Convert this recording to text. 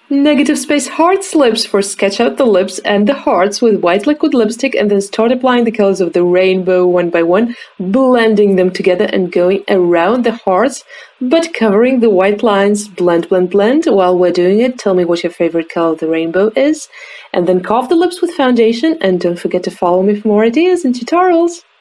Negative space hearts lips. First sketch out the lips and the hearts with white liquid lipstick and then start applying the colors of the rainbow one by one, blending them together and going around the hearts, but covering the white lines. Blend, blend, blend. While we're doing it, tell me what your favorite color of the rainbow is, and then carve the lips with foundation, and don't forget to follow me for more ideas and tutorials.